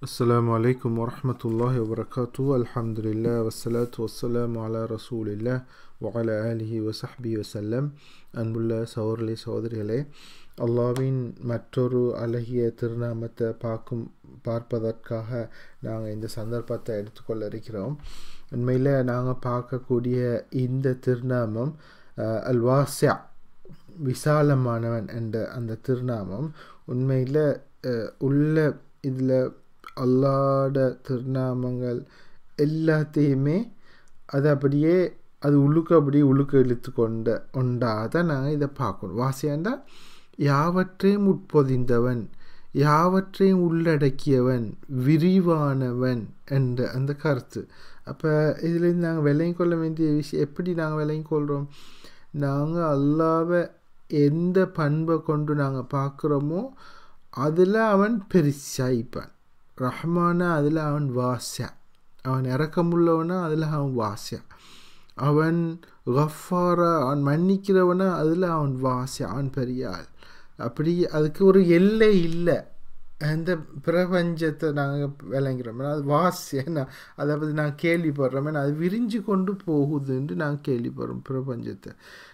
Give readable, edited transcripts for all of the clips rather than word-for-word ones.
Assalamu alaikum wa rahmatullahi wa barakatuh. Alhamdulillah wa salatu wa salamu ala rasulillah wa ala alihi wa sahbihi wa sallam. அன்புள்ள சகோதரர்களே சகோதரிகளே, அல்லாஹ்வின் மற்றொரு அழகிய திருநாமத்தை பார்ப்பதற்காக நாங்கள் இந்த சந்தர்ப்பத்தை எடுத்துக்கொள்ள இருக்கிறோம். உண்மையில் நாங்கள் பார்க்கக்கூடிய இந்த திருநாமம் الواسع விசாலமானவன் என்ற அந்த திருநாமம் உண்மையில் உள்ள இதில் அல்லாஹ்ட திருநாமங்கள் எல்லாத்தையுமே அது அப்படியே அது உள்ளுக்கு இழுத்து கொண்டாதான் நாங்கள் இதை பார்க்கணும். வாசியாண்டா யாவற்றையும் உட்பொதிந்தவன், யாவற்றையும் உள்ளடக்கியவன், விரிவானவன் என்ற அந்த கருத்து. அப்போ இதுலேருந்து நாங்கள் விளங்கிக் கொள்ள வேண்டிய விஷயம் எப்படி நாங்கள் விளங்கிக் கொள்கிறோம்? நாங்கள் அல்லாஹ்வை எந்த பண்பை கொண்டு நாங்கள் பார்க்குறோமோ அதில் அவன் பெருசாயிப்பான். ரஹ்மானா அதில் அவன் வாசியா, அவன் இறக்கமுள்ளவனா அதில் அவன் வாசியா, அவன் கஃபாரா அவன் மன்னிக்கிறவனா அதில் அவன் வாசியா, அவன் பெரிய ஆள். அப்படி அதுக்கு ஒரு எல்லை இல்லை. அந்த பிரபஞ்சத்தை நாங்கள் விளங்குறோம், அது வாசியா, அதை பற்றி நாங்கள் கேள்விப்படுறோம், அது விரிஞ்சு கொண்டு போகுதுன்னு நாங்கள் கேள்விப்படுறோம் பிரபஞ்சத்தை.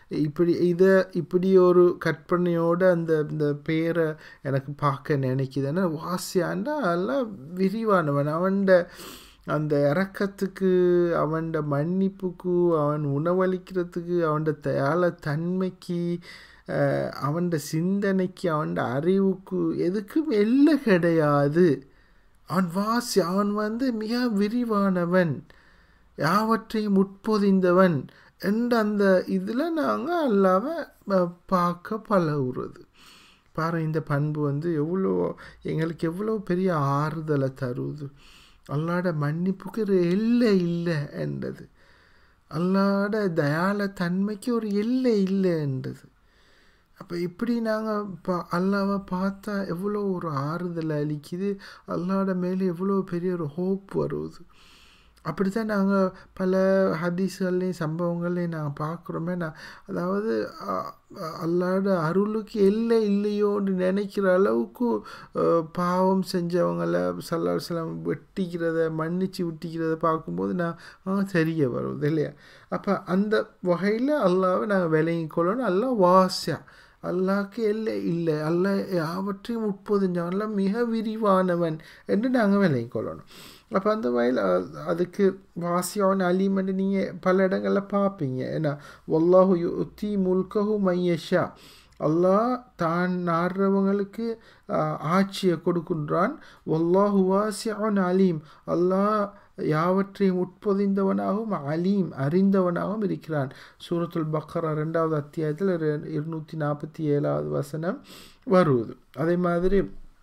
இப்படி ஒரு கற்பனையோடு இந்த பேரை எனக்கு பார்க்க நினைக்குதுன்னா வாசியாண்டா அதெல்லாம் விரிவானவன். அவன்ட அந்த இறக்கத்துக்கு, அவன்ட மன்னிப்புக்கு, அவன் உணவளிக்கிறதுக்கு, அவன்ட தயால தன்மைக்கு, அவன்ட சிந்தனைக்கு, அவன்ட அறிவுக்கு எதுக்கும் எல்லை கிடையாது. அவன் அவன் மிக விரிவானவன், யாவற்றையும் உட்பொதிந்தவன் என்ற அந்த இதில் நாங்கள் அல்லாவை பார்க்க பழகுறது. பாரு, இந்த பண்பு எங்களுக்கு எவ்வளோ பெரிய ஆறுதலை தருவது. அல்லாட மன்னிப்புக்கு ஒரு எல்லை இல்லை என்றது, அல்லாட தயால தன்மைக்கு ஒரு எல்லை இல்லை என்றது. அப்போ இப்படி நாங்கள் அல்லாவை பார்த்தா எவ்வளோ ஒரு ஆறுதல் அளிக்குது, அல்லாட மேலே எவ்வளோ பெரிய ஒரு ஹோப் வருவது. அப்படி தான் நாங்கள் பல ஹதீஸ்கள்லையும் சம்பவங்கள்லையும் நாங்கள் பார்க்குறோமே. அதாவது அல்லாட அருளுக்கு எல்லை இல்லையோன்னு நினைக்கிற அளவுக்கு பாவம் செஞ்சவங்களை சல்லல்லாஹு வெட்டிக்கிறத, மன்னிச்சு விட்டிக்கிறத பார்க்கும்போது நாங்கள் தெரிய வருவது இல்லையா? அப்போ அந்த வகையில் அல்லாவை நாங்கள் விளங்கிக் கொள்ளணும். அல்லாஹ் வாசியா, அல்லாஹ்க்கு எல்லை இல்லை, அல்லாஹ் யாவற்றையும் உட்பொதிஞ்சவன், அல்லாஹ் மிக விரிவானவன் என்று நாங்கள் விளங்கிக் கொள்ளணும். அப்போ அந்த வகையில் அதுக்கு வாசியான் அலீமென்று நீங்கள் பல இடங்களில் பார்ப்பீங்க. ஏன்னா வல்லாஹு யுத்தி முல்கஹு மையஷா, அல்லாஹ் தான் நாடுறவங்களுக்கு ஆட்சியை கொடுக்கின்றான். வல்லாஹு வாசியான் அலீம், அல்லாஹ் யாவற்றையும் உட்பொதிந்தவனாகவும் அலீம் அறிந்தவனாகவும் இருக்கிறான். சூரத்துல் பக்ரா 2வது அத்தியாயத்தில் 247வது வசனம் வருவது. அதே மாதிரி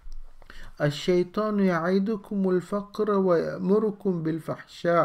الشيطان يعيدكم الفقر ويأمركم بالفحشاء,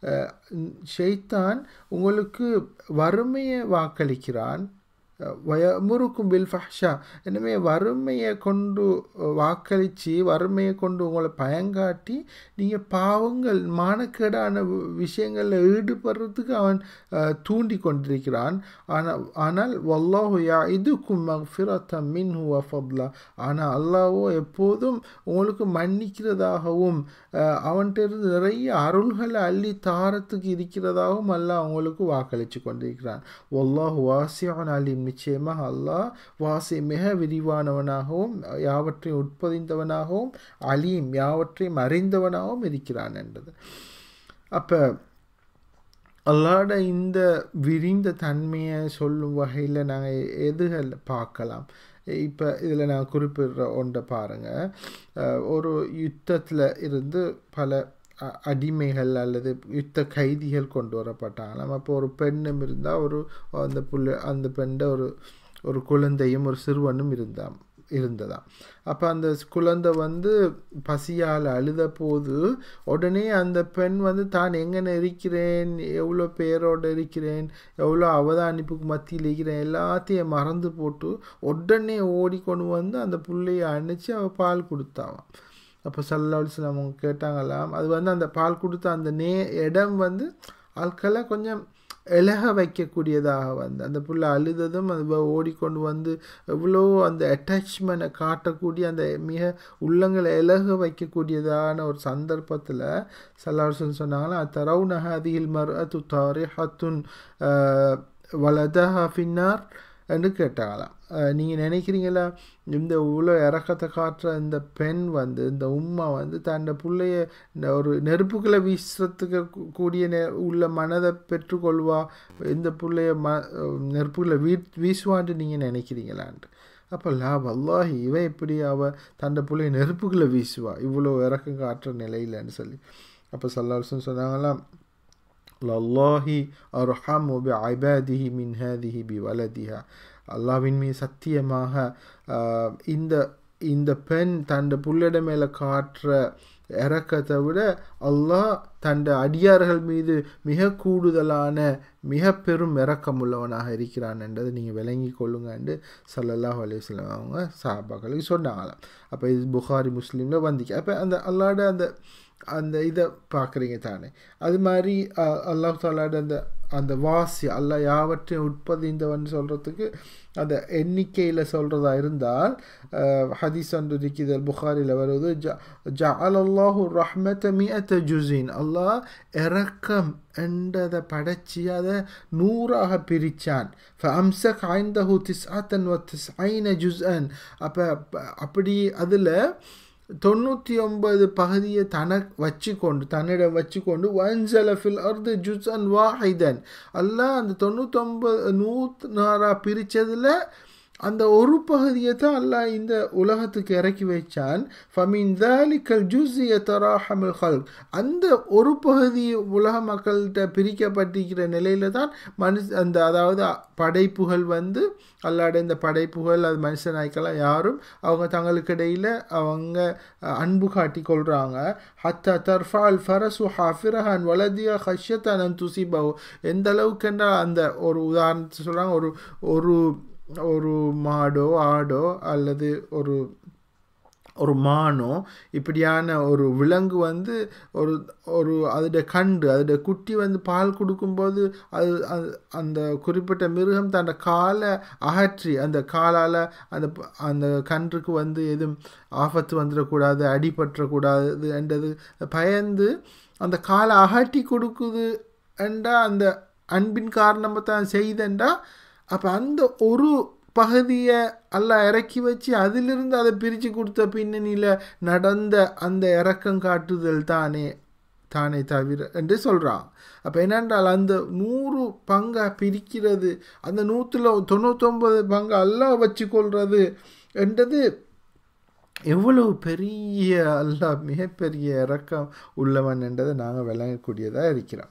ஷைத்தான் உங்களுக்கு வறுமையை வாக்களிக்கிறான். வயமுருக்கும் பில் ஃபஹ்ஷா, எனவே வறுமையை கொண்டு வாக்களித்து, வறுமையை கொண்டு உங்களை பயங்காட்டி நீங்கள் பாவங்கள் மானக்கேடான விஷயங்களில் ஈடுபடுறதுக்கு அவன் தூண்டி கொண்டிருக்கிறான். ஆனால் வல்லாஹு யஇதுக்கும் மக்ஃபிரத்தம் மின்ஹு வ ஃபத்லா, ஆனால் அல்லாஹ்வோ எப்போதும் உங்களுக்கு மன்னிக்கிறதாகவும் அவன்கிட்ட நிறைய அருள்களை அள்ளி தாரத்துக்கு இருக்கிறதாகவும் அல்லாஹ் அவங்களுக்கு வாக்களித்து கொண்டிருக்கிறான். வல்லாஹு வாசிஅன் அலீம், நிச்சயமாக அல்லாஹ் வாசி மிக விரிவானவனாகவும் யாவற்றையும் உட்பொதிந்தவனாகவும் அலீம் யாவற்றையும் அறிந்தவனாகவும் இருக்கிறான் என்றது. அப்போ அல்லாஹ்ட இந்த விரிந்த தன்மையை சொல்லும் வகையில் நாங்கள் எதுகள் பார்க்கலாம்? இப்போ இதில் நான் குறிப்பிடுற ஒன்றை பாருங்கள். ஒரு யுத்தத்தில் இருந்து பல அடிமைகள் அல்லது யுத்த கைதிகள் கொண்டு வரப்பட்டாங்களாம். அப்போ ஒரு பெண்ணும் இருந்தால், அந்த பெண்ண ஒரு குழந்தையும் ஒரு சிறுவனும் இருந்ததாம். அப்போ அந்த குழந்தை பசியால் அழுத போது உடனே அந்த பெண் தான் எங்கே இருக்கிறேன், எவ்வளோ பேரோடு இருக்கிறேன், எவ்வளோ அவதானிப்புக்கு மத்தியில் இருக்கிறேன் எல்லாத்தையும் மறந்து போட்டு உடனே ஓடிக்கொண்டு அந்த பிள்ளையை அணைச்சி அவள் பால் கொடுத்தாவாம். அப்போ ஸல்லல்லாஹு அலைஹி வஸல்லம் அவங்க கேட்டாங்களாம், அது அந்த பால் கொடுத்த அந்த இடம் ஆட்களை கொஞ்சம் இலக வைக்கக்கூடியதாக வந்து அந்த புள்ள அழுததும் அது ஓடிக்கொண்டு வந்து எவ்வளோ அந்த அட்டாச்மெண்ட்டை காட்டக்கூடிய அந்த மிக உள்ளங்களை இலக வைக்கக்கூடியதான ஒரு சந்தர்ப்பத்தில் சல்லாஹ் சொன்னாங்களா தரவுன ஹாதிஹில் மர்அத்து தாரிஹத்துன் வலதஹா ஃபின்னார் என்று கேட்டாங்களாம். நீங்கள் நினைக்கிறீங்களா இந்த உள்ள இறக்கத்தை காட்டுற இந்த பெண் வந்து இந்த உம்மா வந்து தன்னோட பிள்ளைய ஒரு நெருப்புகளை வீசுறதுக்கு கூடிய உள்ள மனதை பெற்றுக்கொள்வா, இந்த பிள்ளைய நெருப்புகளை வீசுவான்ட்டு நீங்கள் நினைக்கிறீங்களான்ட்டு. அப்போ வல்லாஹி இவன் இப்படி அவள் தன்னோட பிள்ளைய நெருப்புகளை வீசுவா இவ்வளோ இறக்கம் காட்டுற நிலையிலன்னு சொல்லி. அப்போ சல்லாஹ் சொன்னாங்களாம் லல்லாஹி அர்ஹமு பி இபாதிஹி மின் ஹாதிஹி பி வலதிஹா. அல்லாஹ்வின் மீது சத்தியமாக இந்த பெண் தன் புள்ளிட மேலே காட்டுற இறக்கத்தை விட அல்லாஹ் தன் அடியார்கள் மீது மிக கூடுதலான மிக பெரும் இறக்கம் உள்ளவனாக இருக்கிறான் என்றதை நீங்கள் விளங்கி கொள்ளுங்கன்னு ஸல்லல்லாஹு அலைஹி வஸல்லம் அவங்க சஹாபாக்களுக்கு சொன்னாங்களாம். அப்போ இது புகாரி முஸ்லீமில் வந்துச்சு. அப்போ அந்த அல்லாஹ்ட அந்த இதை பார்க்குறீங்க தானே. அது மாதிரி அல்லாஹ் தாலாட அந்த வாசி அல்லாஹ் யாவற்றையும் உட்பதிந்தவன் சொல்கிறதுக்கு அந்த எண்ணிக்கையில் சொல்கிறதா இருந்தால் ஹதீஸ் ஒன்று இருக்குது புகாரியில் வருவது ஜஅலல்லாஹு ரஹ்மத மிஅத ஜுஸின். அல்லாஹ் இறக்கம் என்றதை படைச்சி அதை 100ஆக பிரித்தான். ஃபஅம்ஸக் ஐந்தஹு 99 ஜுஸ்அன். அப்படி அதில் 99 பகுதியை தன்னிடம் வச்சுக்கொண்டு வன்சல ஃபில் அர்து ஜுஸ்அன் வாஹிதன். அல்லாஹ் அந்த 99 பிரித்ததில் அந்த ஒரு பகுதியை தான் அல்லாஹ் இந்த உலகத்துக்கு இறக்கி வைச்சான். ஃபமின் தாலிக்கல் ஜுஸ் யதராஹமுல் ஹல்க். அந்த ஒரு பகுதி உலக மக்கள்கிட்ட பிரிக்கப்பட்டிருக்கிற நிலையில தான் அதாவது படைப்புகள் வந்து அல்லாட இந்த படைப்புகள் அது மனுஷனாய்க்கெல்லாம் யாரும் அவங்க தங்களுக்கு இடையில் அவங்க அன்பு காட்டி கொள்கிறாங்க. ஹத்தா தர்ஃபால் ஃபரசு ஹாஃபிரஹான் வலதியா ஹஷ்யத்தான் அன் துசிபஹு. எந்த அளவுக்கு என்றால் அந்த ஒரு உதாரணத்தை சொல்கிறாங்க, ஒரு மாடோ ஆடோ அல்லது ஒரு மானோ இப்படியான ஒரு விலங்கு வந்து அதோட குட்டி வந்து பால் கொடுக்கும்போது அந்த குறிப்பிட்ட மிருகம் தன்னோட காலை அகற்றி அந்த காலால் அந்த கன்றுக்கு வந்து எதுவும் ஆபத்து வந்துடக்கூடாது, அடிபற்றக்கூடாது என்றது பயந்து அந்த காலை அகட்டி கொடுக்குது என்றா அந்த அன்பின் காரணமாக தான் செய்தண்டா. அப்போ அந்த ஒரு பகுதியை எல்லாம் இறக்கி வச்சு அதிலிருந்து அதை பிரித்து கொடுத்த பின்னணியில் நடந்த அந்த இறக்கம் காட்டுதல் தானே தவிர என்று சொல்கிறான். அப்போ என்னென்றால் அந்த 100 பங்கை பிரிக்கிறது, அந்த 199 பங்கை எல்லாம் வச்சு கொள்வது என்றது எவ்வளவு பெரிய அல்லாஹ் மிகப்பெரிய இறக்கம் உள்ளவன் என்றதை நாங்கள் விளங்கக்கூடியதாக இருக்கிறோம்.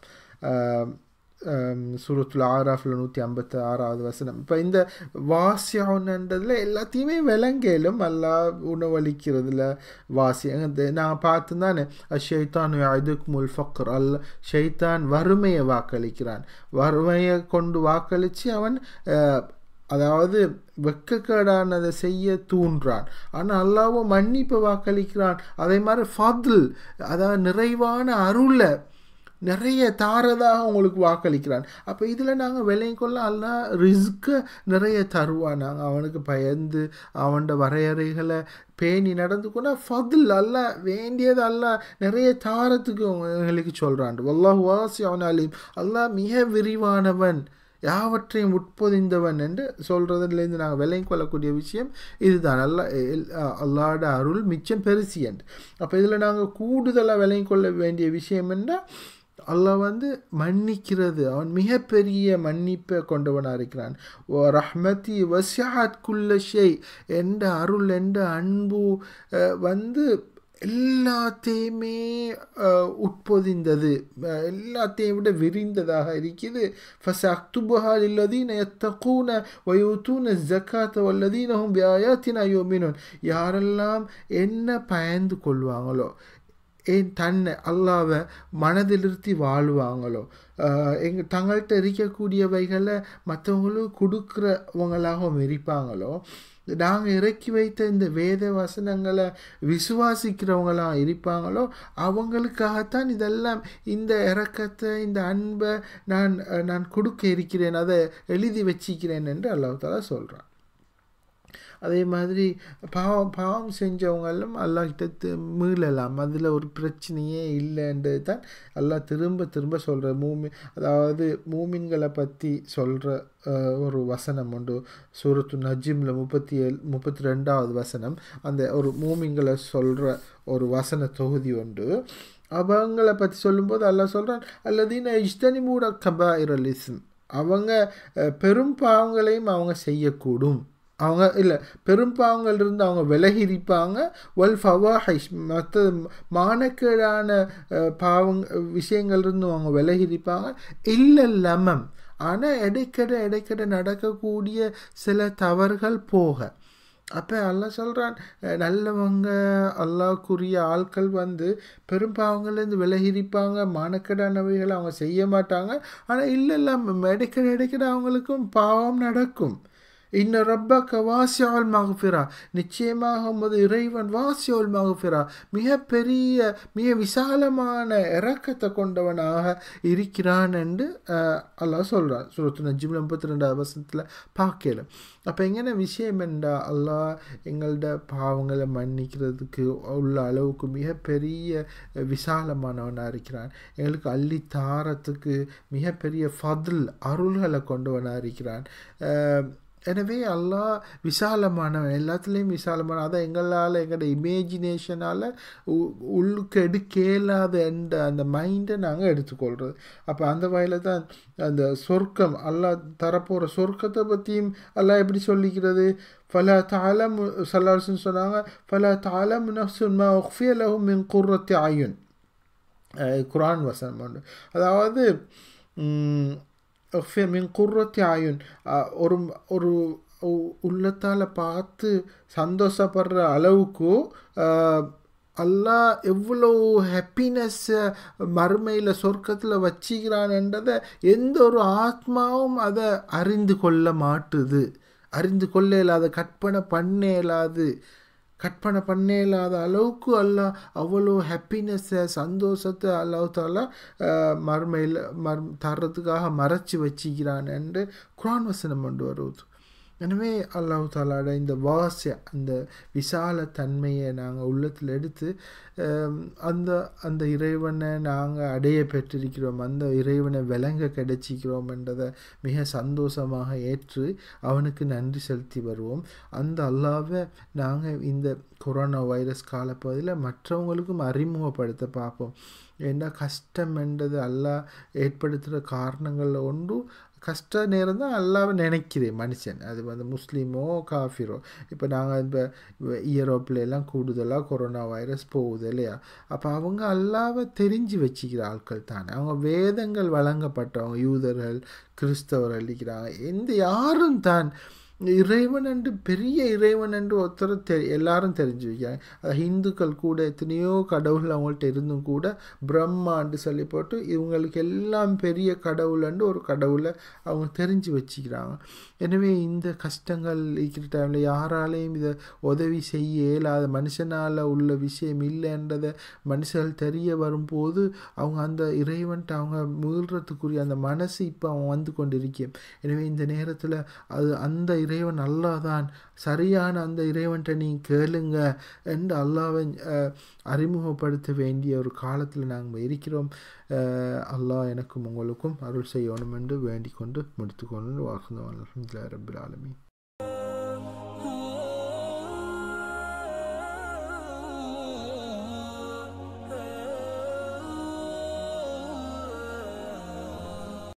சூரத்துல் ஆராஃபில் 156வது வசனம். இப்போ இந்த வாசியன்றதில் எல்லாத்தையுமே விலங்கேலும் அல்லாஹ் உணவளிக்கிறதுல வாசியம் நான் பார்த்து தானே ஷைத்தான் யஇதுக்குமுல் ஃபக்ர். ஷைத்தான் வறுமையை வாக்களிக்கிறான். வறுமையை கொண்டு வாக்களித்து அவன் அதாவது வெக்கக்கேடானதை செய்ய தூண்டுறான். ஆனால் அல்லாஹ்வும் மன்னிப்பை வாக்களிக்கிறான். அதே மாதிரி ஃபத்ல் அதாவது நிறைவான அருளை நிறைய தாரதாக உங்களுக்கு வாக்களிக்கிறான். அப்போ இதில் நாங்கள் விலைக்கொள்ள அல்லாஹ் ரிஸ்க்கை நிறைய தருவான். நாங்கள் அவனுக்கு பயந்து அவனோட வரையறைகளை பேணி நடந்துக்கொண்டா ஃபதுல் அல்லாஹ் வேண்டியது அல்லாஹ் நிறைய தாரத்துக்கு எங்களுக்கு சொல்கிறான். வல்லாஹு வாசிஉன் அலீம். அல்லாஹ் மிக விரிவானவன், யாவற்றையும் உட்பொதிந்தவன் என்று சொல்கிறதுலேருந்து நாங்கள் விலையும் கொள்ளக்கூடிய விஷயம் இதுதான். அல்லாஹ்ட அருள் மிச்சம் பெருசியன். அப்போ இதில் நாங்கள் கூடுதலாக விலையும் கொள்ள வேண்டிய விஷயம் என்றால் அல்லாஹ் வந்து மன்னிக்கிறது, அவன் மிகப்பெரிய மன்னிப்பை கொண்டவனாக இருக்கிறான். ரஹ்மதி வசிஅத் குல்ல ஷை என்ற அருள் என்ற அன்பு வந்து எல்லாத்தையுமே உட்பொதிந்தது, எல்லாத்தையும் விட விரிந்ததாக இருக்குது. ஃபஸஅக்துபுஹா லில்லதீன யத்தகூன வயூதூன ஸகாத்த வல்லதீனஹும் பிஆயாத்தினா யுமினூன். யாரெல்லாம் என்ன பயந்து கொள்வாங்களோ, தன்னை அல்லாஹ்வை மனதிலிருத்தி வாழ்வாங்களோ, தங்கள்கிட்ட இருக்கக்கூடியவைகளை மற்றவங்களுக்கு கொடுக்குறவங்களாகவும் இருப்பாங்களோ, நாங்கள் இறக்கி வைத்த இந்த வேத வசனங்களை விசுவாசிக்கிறவங்களாம் இருப்பாங்களோ அவங்களுக்காகத்தான் இதெல்லாம், இந்த இரக்கத்தை, இந்த அன்பை நான் கொடுக்க இருக்கிறேன், அதை எழுதி வச்சிக்கிறேன் என்று அல்லாஹ் தஆலா சொல்கிறான். அதே மாதிரி பாவம் செஞ்சவங்களும் அல்லாஹ்கிட்ட மீளலாம், அதில் ஒரு பிரச்சனையே இல்லைன்றது தான் அல்லாஹ் திரும்ப திரும்ப சொல்கிற அதாவது மூமின்களை பற்றி சொல்கிற ஒரு வசனம் உண்டு. சூரத்து நஜ்மில் 32வது வசனம், அந்த ஒரு மூமின்களை சொல்கிற ஒரு வசன தொகுதி உண்டு. அவங்கள பற்றி சொல்லும்போது அல்லாஹ் சொல்கிறான், அல்லதீன இஜ்தனிபூன கபாயிரல் இஸ்ம், அவங்க பெரும் பாவங்களையும் அவங்க செய்யக்கூடும், அவங்க இல்லை பெரும் பாவங்கள்லேருந்து அவங்க விலகி இருப்பாங்க. வல் ஃபவாஹிஷ், மற்ற மானக்கேடான விஷயங்கள்லேருந்து அவங்க விலகி இருப்பாங்க. இல்லை லமம், ஆனால் இடைக்கடை நடக்கக்கூடிய சில தவறுகள் போக. அப்போ அல்லாஹ் சொல்கிறான், நல்லவங்க அல்லாஹ்க்குரிய ஆட்கள் பெரும் பாவங்கள்லேருந்து விலகி இருப்பாங்க, மானக்கேடானவைகளை அவங்க செய்ய மாட்டாங்க. ஆனால் இல்லை இடைக்கடை அவங்களுக்கும் பாவம் நடக்கும். இன்ன ரப்பக வாசியுல் மக்ஃபிரா, நிச்சயமாக உமது இறைவன் வாசியுல் மக்ஃபிரா, மிக விசாலமான இரக்கத்தை கொண்டவனாக இருக்கிறான் என்று அல்லாஹ் சொல்கிறான். சூரத்து நஜ்மில் 32வது வசனத்தில் பார்க்கலாம். அப்போ எங்கன்னா விஷயம் என்றா, அல்லாஹ் எங்களோட பாவங்களை மன்னிக்கிறதுக்கு உள்ள அளவுக்கு மிகப்பெரிய விசாலமானவனாக இருக்கிறான். எங்களுக்கு அள்ளி தாரத்துக்கு மிகப்பெரிய ஃபதுல் அருள்களை கொண்டவனாக இருக்கிறான். எனவே அல்லாஹ் விசாலமானவன், எல்லாத்துலேயும் விசாலமான. அதை எங்களால் எங்களோட இமேஜினேஷனால் உள்ளுக்கு எடுக்க இயலாத அந்த மைண்டை நாங்கள் எடுத்துக்கொள்கிறது. அப்போ அந்த வகையில் தான் அந்த சொர்க்கம், அல்லாஹ் தரப்போகிற சொர்க்கத்தை பற்றியும் அல்லாஹ் எப்படி சொல்லிக்கிறது. ஃபலா தஅலம் ஸல்லல்லாஹு சொன்னாங்க, ஃபலா தஅலம் நஃப்ஸுன் மா உஃபிய லஹும் மின் குர்ரத்தி அயுன், குர்ஆன் வசனம் உண்டு. அதாவது மின் குர்ரத்தி ஆயுன், ஒரு உள்ளத்தால் பார்த்து சந்தோஷப்படுற அளவுக்கு அல்லாஹ் எவ்வளோ ஹாப்பினஸ்ஸை மறுமையில் சொர்க்கத்தில் வச்சிக்கிறான்ன்றதை எந்த ஒரு ஆத்மாவும் அதை அறிந்து கொள்ள மாட்டுது, அறிந்து கொள்ள இயலாது, கற்பனை பண்ண இயலாத அளவுக்கு அல்லாஹ் அவ்வளோ ஹாப்பினஸ்ஸை, சந்தோஷத்தை அல்லாஹ் தஆலா மறுமையில் தர்றதுக்காக மறைச்சி வச்சிக்கிறான் என்று குர்ஆன் வசனம் கொண்டு வருவது. எனவே அல்லாஹ் தஆலாட இந்த அந்த விசால தன்மையை நாங்கள் உள்ளத்தில் எடுத்து அந்த இறைவனை நாங்கள் அடைய பெற்றிருக்கிறோம், அந்த இறைவனை விளங்க கிடைச்சிக்கிறோம் என்றதை மிக சந்தோஷமாக ஏற்று அவனுக்கு நன்றி செலுத்தி வருவோம். அந்த அல்லாஹ்வை நாங்கள் இந்த கொரோனா வைரஸ் காலப்பகுதியில் மற்றவங்களுக்கும் அறிமுகப்படுத்த பார்ப்போம். ஏன்னா கஷ்டம் என்றது அல்லாஹ் ஏற்படுத்துகிற காரணங்களில் ஒன்று கஷ்ட நேரம் தான் அல்லாஹ்வை நினைக்கிறேன் மனுஷன், அது முஸ்லீமோ காஃபிரோ. இப்போ நாங்கள் இப்போ யூரோப்லாம் கூடுதலாக கொரோனா வைரஸ் போகுது இல்லையா, அப்போ அவங்க அல்லாஹ்வை தெரிஞ்சு வச்சுக்கிற ஆட்கள் தானே, அவங்க வேதங்கள் வழங்கப்பட்டவங்க, யூதர்கள் கிறிஸ்தவர்கள் இருக்கிறாங்க, யாரும் தான் இறைவன் என்று பெரிய இறைவன் என்று ஒருத்தர் எல்லாரும் தெரிஞ்சு வைக்கிறாங்க. அது ஹிந்துக்கள் கூட எத்தனையோ கடவுள் அவங்கள்ட்ட இருந்தும் கூட பிரம்மாண்டு சொல்லி போட்டு இவங்களுக்கு எல்லாம் பெரிய கடவுள் என்று ஒரு கடவுளை அவங்க தெரிஞ்சு வச்சுக்கிறாங்க. எனவே இந்த கஷ்டங்கள் இருக்கிற டைமில் யாராலையும் இதை உதவி செய்ய இயலாத, மனுஷனால் உள்ள விஷயம் இல்லைன்றதை மனுஷர்கள் தெரிய வரும்போது அவங்க அந்த இறைவன்ட்டு அவங்க மீள்றதுக்குரிய அந்த மனசு இப்போ அவன் வந்து கொண்டு இருக்கேன். எனவே இந்த நேரத்தில் அந்த இறைவன் அல்லாஹ் தான், சரியான அந்த இறைவன்ட்ட நீங்கள் கேளுங்க என்று அல்லாஹ்வை அறிமுகப்படுத்த வேண்டிய ஒரு காலத்தில் நாங்கள் இருக்கிறோம். அல்லாஹ் எனக்கும் உங்களுக்கும் அருள் செய்யணும் என்று வேண்டிக் கொண்டு முடித்துக்கொண்டு வாக்குந்தோம். அல்ஹம்துலில்லாஹி ரப்பில் ஆலமீன்.